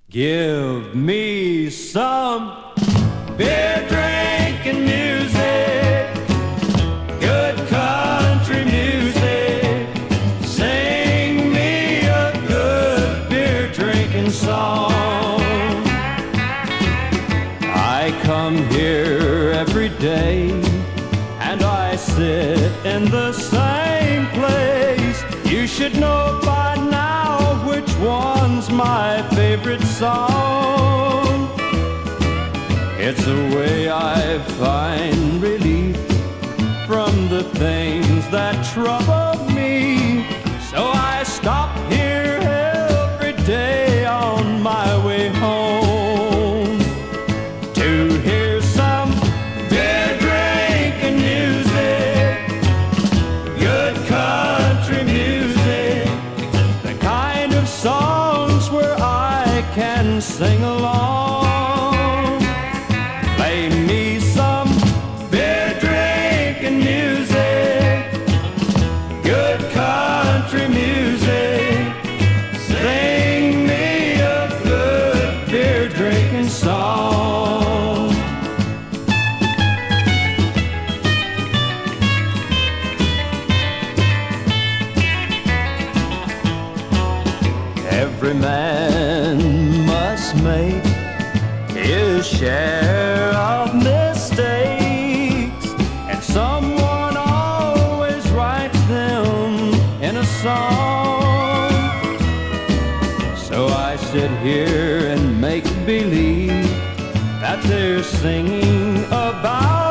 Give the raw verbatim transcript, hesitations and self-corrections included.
Give me some beer drinking music, good country music. Sing me a good beer drinking song. I come here every day and I sit in the same place. You should know by now which one's my favorite song. It's a way I find relief from the things that trouble me. So I stop here every day on my way home to hear some beer drinking music, good country music, the kind of songs where I can sing along. Play me some beer drinking music, good country music. Sing me a good beer drinking song. Every man must make his share of mistakes, and someone always writes them in a song. So I sit here and make believe that they're singing about